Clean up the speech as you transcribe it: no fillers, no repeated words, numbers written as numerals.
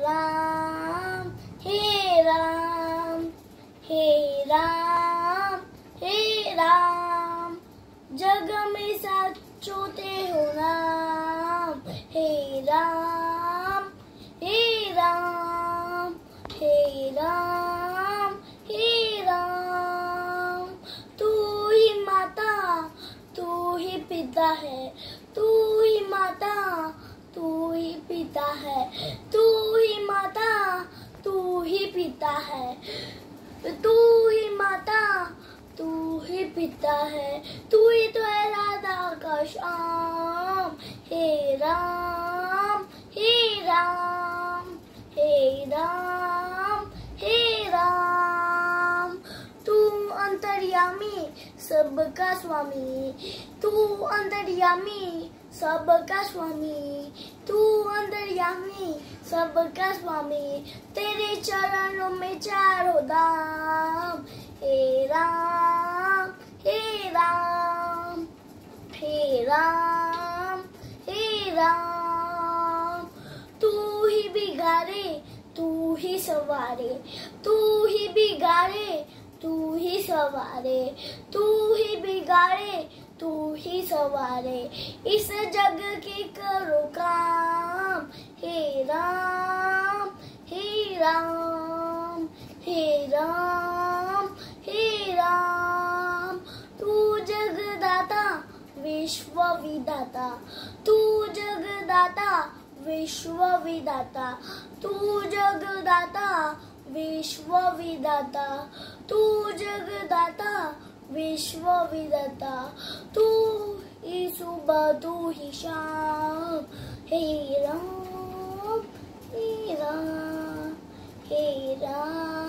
राम हे राम हे राम हे राम, जग में साचो ते हो नाम। हे राम हे राम हे राम हे राम, तू ही माता तू ही पिता है, तू ही माता तू ही पिता है, तू ही माता तू ही पिता है, तू ही माता तू ही पिता है, तू ही तो है राधा का श्याम। हे राम हे राम हे राम हे राम, तू अंतर्यामी सबका स्वामी, तू अंतर्यामी सबका स्वामी, तू अंतर्यामी सबका स्वामी, तेरे चरणों में चारों धाम। हे राम हे राम हे राम हे राम, तू ही बिगाड़े तू ही सवारे, तू ही बिगाड़े तू ही सवारे, तू ही बिगाड़े तू ही सवारे, इस जग के करो काम। हे राम हे राम हे राम हे राम, तू जगदाता विश्व विधाता, तू जगदाता विश्व विधाता, तू जगदाता विश्व विधाता, तू जगदाता विश्व विधाता, तू ही सुबह तू ही शाम। हे राम हे राम हे राम।